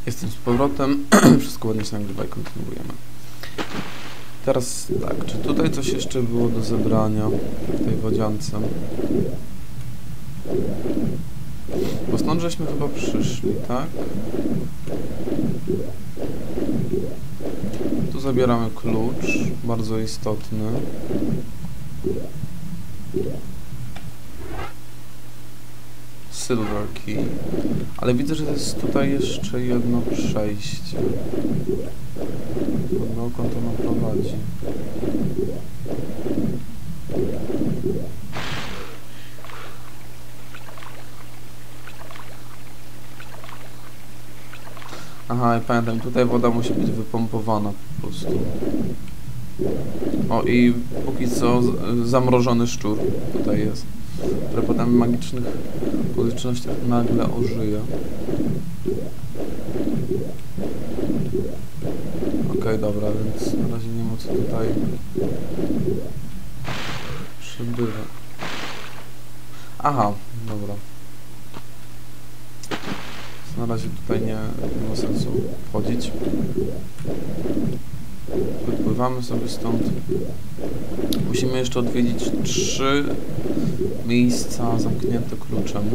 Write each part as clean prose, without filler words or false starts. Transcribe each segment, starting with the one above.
Jestem z powrotem. Wszystko ładnie się nagrywa i kontynuujemy. Teraz tak, czy tutaj coś jeszcze było do zebrania w tej wodziance? Bo stąd żeśmy chyba przyszli, tak? Tu zabieramy klucz, bardzo istotny. Silver key. Ale widzę, że jest tutaj jeszcze jedno przejście. Dokąd ono prowadzi? Aha, i pamiętam, tutaj woda musi być wypompowana po prostu. O, i póki co zamrożony szczur tutaj jest, który potem w magicznych okolicznościach nagle ożyje. Okej, dobra, więc na razie nie ma co tutaj przebywać. Aha, dobra. Na razie tutaj nie ma sensu wchodzić. Wypływamy sobie stąd. Musimy jeszcze odwiedzić 3 miejsca zamknięte kluczem.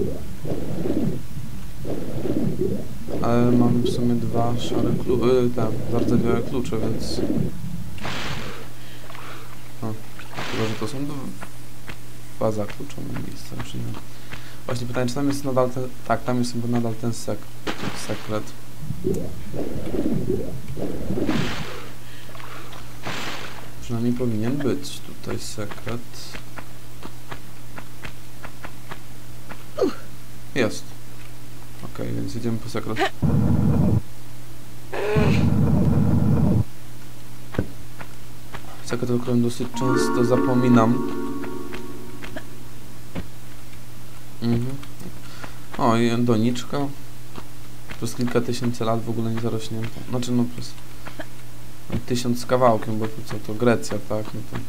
Ale mamy w sumie 2 szare klucze, zardzewiałe klucze, więc... No, chyba, że to są 2 zakluczone miejsca, czy nie? Właśnie pytanie, czy tam jest nadal ten... Tak, tam jest chyba nadal ten sekret. Przynajmniej powinien być tutaj sekret. Jest. Okej, więc jedziemy po sekret. Sekret, o którym dosyć często zapominam. O, i doniczka. Przez kilka tysięcy lat w ogóle nie zarośnięta. Znaczy, no przez 1000 z kawałkiem, bo to co, to Grecja, tak? No to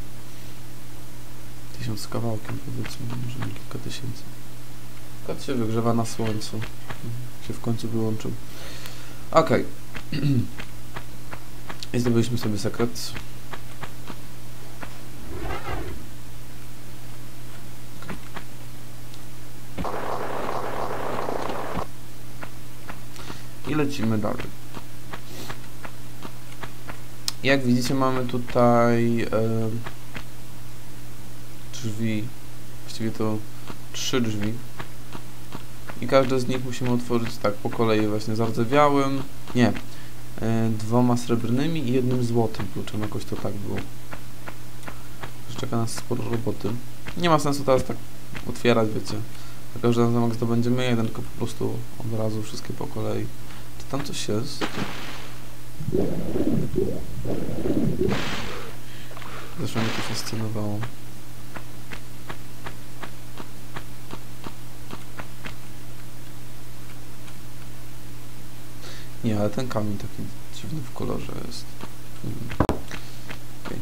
1000 z kawałkiem, powiedzmy, może nie kilka tysięcy. Kat się wygrzewa na słońcu. Się w końcu wyłączył. Okej. I zdobyliśmy sobie sekret. I lecimy dalej. Jak widzicie, mamy tutaj drzwi. Właściwie to 3 drzwi. I każde z nich musimy otworzyć tak po kolei, właśnie zardzewiałym. Nie. 2 srebrnymi i 1 złotym kluczem. Jakoś to tak było. Czeka nas sporo roboty. Nie ma sensu teraz tak otwierać, wiecie. Za każdy zamek zdobędziemy jeden, tylko po prostu od razu wszystkie po kolei. Czy tam coś jest? Zresztą mnie to fascynowało. Nie, ale ten kamień taki dziwny w kolorze jest. Okay.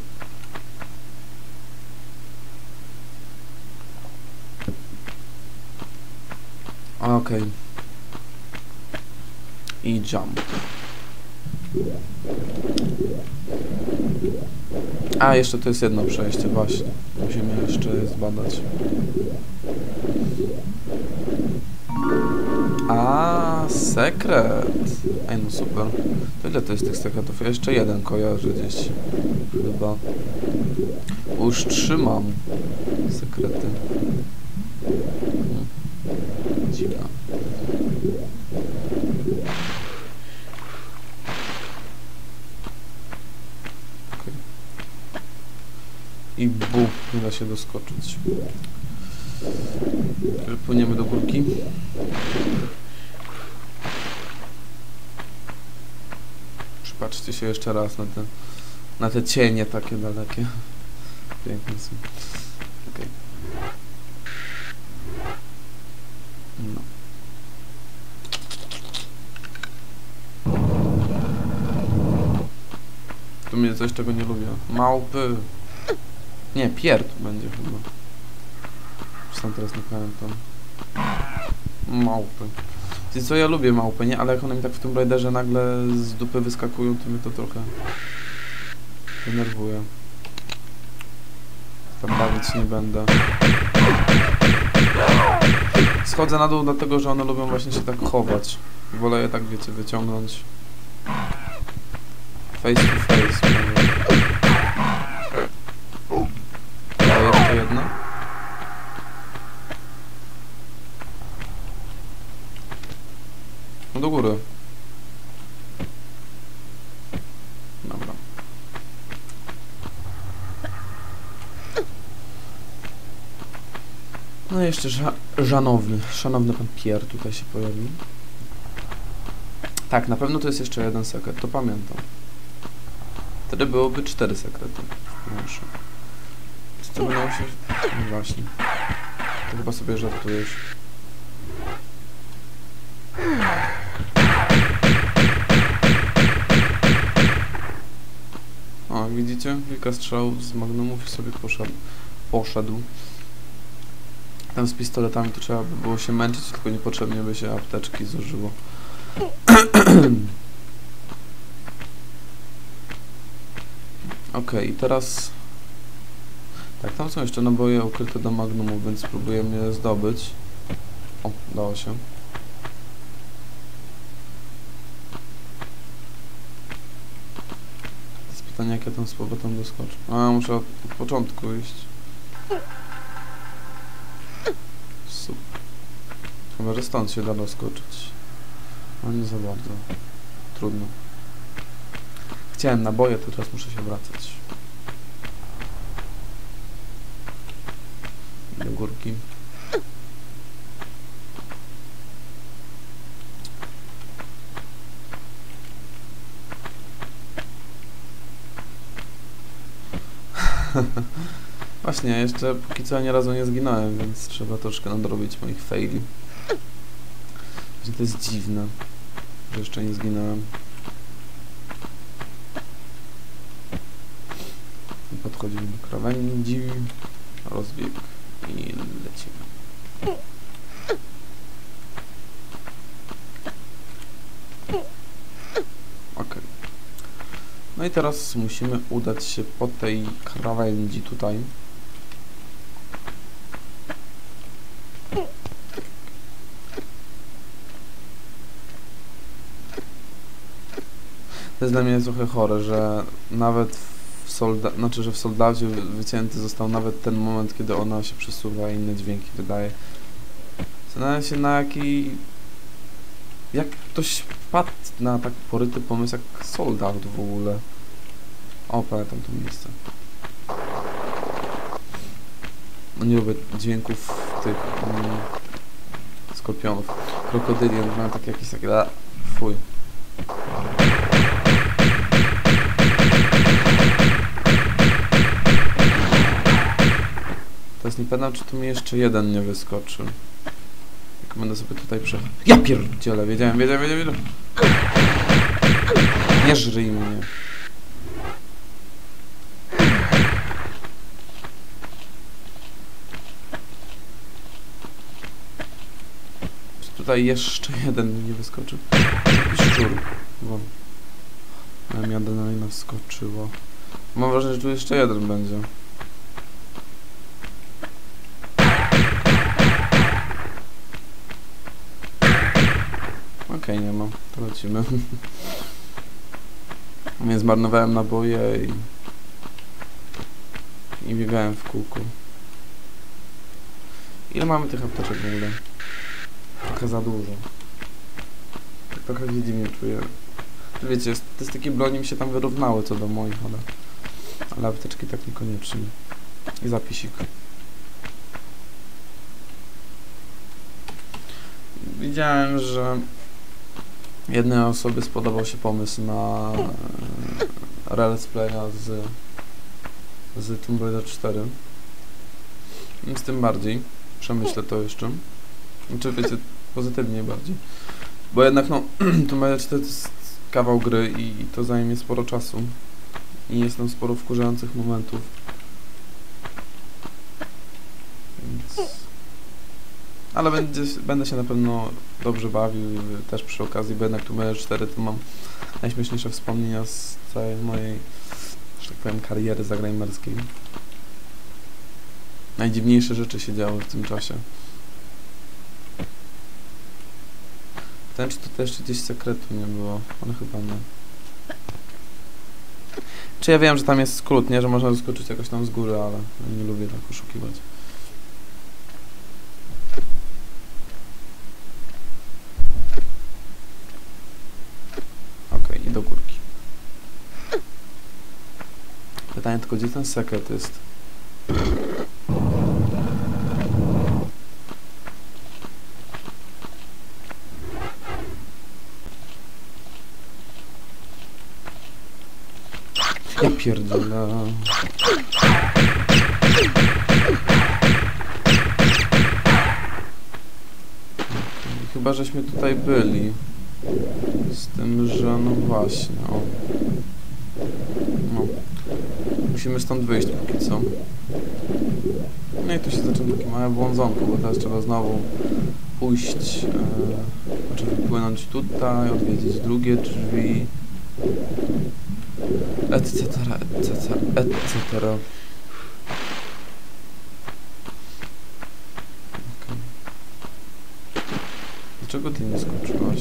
Okej. I jump. A, jeszcze to jest jedno przejście, właśnie. Musimy jeszcze zbadać. A, sekret. Ej, no super. To ile to jest tych sekretów? Ja jeszcze jeden kojarzę gdzieś. Chyba. Bo już trzymam sekrety. Dziwna. Okay. I bu, nie da się doskoczyć. Płyniemy do górki. Przypatrzcie się jeszcze raz na te cienie takie dalekie. Piękne są. Okay. No. Tu mnie coś, czego nie lubię. Małpy. Nie, pierd będzie chyba. Już sam teraz nie pamiętam. Małpy. Wiecie co, ja lubię małpy, nie? Ale jak one mi tak w Tomb Raiderze nagle z dupy wyskakują, to mnie to trochę denerwuje. Tam bawić nie będę. Schodzę na dół dlatego, że one lubią właśnie się tak chować. Wolę je tak, wiecie, wyciągnąć face to face. A jeszcze jedna. No do góry. Dobra. No i jeszcze szanowny pan Pierre tutaj się pojawił. Tak, na pewno to jest jeszcze jeden sekret, to pamiętam. Wtedy byłoby 4 sekrety. Proszę. Czy to będą się... No właśnie. To chyba sobie żartujesz. O, widzicie? Kilka strzałów z magnumów i sobie poszedł. Tam z pistoletami to trzeba by było się męczyć, tylko niepotrzebnie by się apteczki zużyło. Okej, teraz... Tak, tam są jeszcze naboje ukryte do magnumu, więc spróbujemy je zdobyć. O, udało się. To jest pytanie, jak ja tam z powrotem doskoczę. A, muszę od początku iść. Super. Chyba, że stąd się da doskoczyć. No nie za bardzo. Trudno. Chciałem naboje, to teraz muszę się wracać. Do górki. Właśnie, jeszcze póki co ani razu nie zginąłem, więc trzeba troszkę nadrobić moich faili. To jest dziwne, że jeszcze nie zginąłem. Podchodzimy do krawędzi, rozbieg i lecimy. Ok. No i teraz musimy udać się po tej krawędzi tutaj. To jest dla mnie trochę chore, że nawet że w Soldacie wycięty został nawet ten moment, kiedy ona się przesuwa i inne dźwięki wydaje. Zastanawiam się, na jaki... Jak ktoś wpadł na tak poryty pomysł jak Soldat w ogóle. O, pamiętam to miejsce. No nie lubię dźwięków tych skorpionów. Krokodylian, mają takie jakieś takie... Fuj. Teraz nie pamiętam, czy tu mi jeszcze jeden nie wyskoczy. Jak będę sobie tutaj Ja pierdzielę, wiedziałem. Nie żryj mnie. Czy tutaj jeszcze jeden mi nie wyskoczy? Szczur. Won. Ale mi adrenalina wskoczyło. Mam wrażenie, że tu jeszcze jeden będzie. Okej, nie ma. To lecimy. Nie zmarnowałem naboje i biegałem w kółku. Ile mamy tych apteczek w ogóle? Trochę za dużo. Tak trochę dziwnie czuję. Wiecie, statystyki broni mi się tam wyrównały co do moich, ale apteczki tak niekoniecznie. I zapisik. Widziałem, że jednej osobie spodobał się pomysł na let's playa z Tomb Raider 4. Z tym bardziej przemyślę to jeszcze. Znaczy, wiecie, pozytywnie bardziej. Bo jednak, no, Tomb Raider 4 to jest kawał gry i to zajmie sporo czasu. I jest tam sporo wkurzających momentów. Więc... Ale będę się na pewno dobrze bawił i też przy okazji, bo jednak tu ML4 to mam najśmieszniejsze wspomnienia z całej mojej, że tak powiem, kariery zagrajmerskiej. Najdziwniejsze rzeczy się działy w tym czasie. Pytałem, czy tutaj jeszcze gdzieś sekretu nie było, ale chyba nie. Czy ja wiem, że tam jest skrót, nie? Że można zaskoczyć jakoś tam z góry, ale nie lubię tak oszukiwać. Okej, i do górki. Pytanie tylko, gdzie ten sekret jest? Ja pierdolę. Chyba żeśmy tutaj byli. Z tym, że no właśnie, o. No. Musimy stąd wyjść póki co. No i tu się zaczyna takie małe błądzonko, bo teraz trzeba znowu pójść, znaczy wypłynąć tutaj, odwiedzić drugie drzwi. Etc. Okay. Dlaczego ty nie skończyłaś?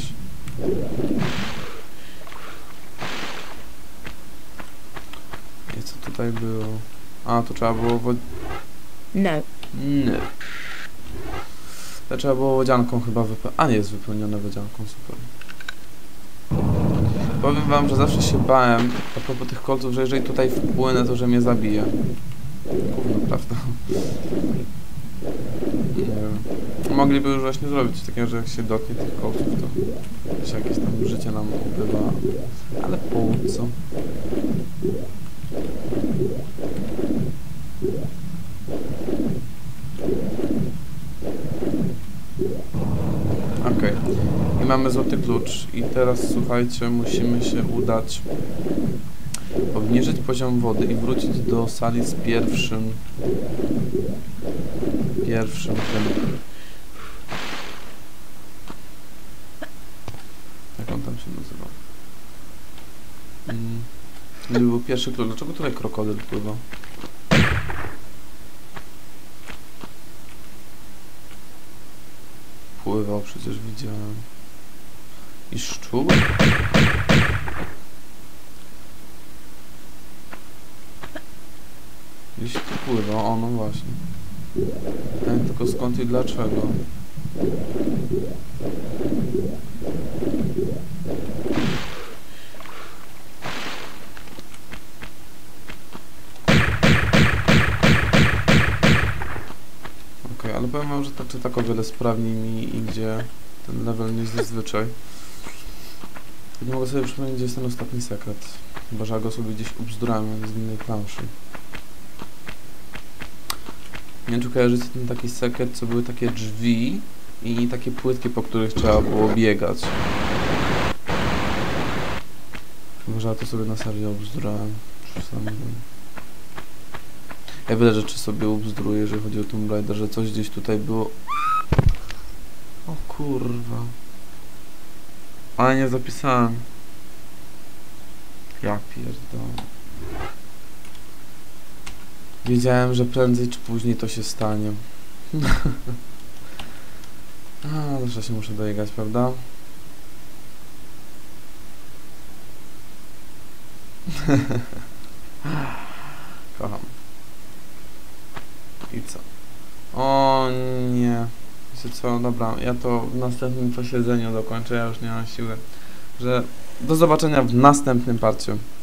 I co tutaj było? A, to trzeba było Nie. To trzeba było wodzianką chyba wypełnić. A nie, jest wypełnione wodzianką, super. Powiem wam, że zawsze się bałem a propos tych kolców, że jeżeli tutaj wpłynę, to że mnie zabije. Gówno, prawda? Nie wiem. Mogliby już właśnie zrobić coś takiego, że jak się dotknie tych kolców, to się jakieś tam życie nam ubywa. Ale po co? Okej. I mamy złoty klucz. I teraz słuchajcie, musimy się udać, obniżyć poziom wody i wrócić do sali z pierwszym tym. Jak on tam się nazywa? To był pierwszy klucz. Dlaczego tutaj krokodyl pływa? Pływał, przecież widziałem. I szczur? Gdzieś tu pływa, o no właśnie. Tylko skąd i dlaczego? Ale powiem wam, że tak czy tak o wiele sprawniej mi idzie ten level niż zazwyczaj. Nie mogę sobie przypomnieć, gdzie jest ten ostatni sekret. Chyba, że ja go sobie gdzieś ubzdurałem z innej planszy. Nie wiem, czy kojarzycie ten taki sekret, co były takie drzwi i takie płytki, po których trzeba było biegać. Chyba, że ja to sobie na serio ubzdurałem. Ja wiele rzeczy sobie ubzdruję, jeżeli chodzi o Tomb Raider, że coś gdzieś tutaj było. O kurwa. Ale nie zapisałem. Ja pierdolę. Wiedziałem, że prędzej czy później to się stanie. A, zawsze się muszę dojechać, prawda? Kocham. I co? O nie. Wiecie co? Dobra, ja to w następnym posiedzeniu dokończę, ja już nie mam siły. Że do zobaczenia w następnym parciu.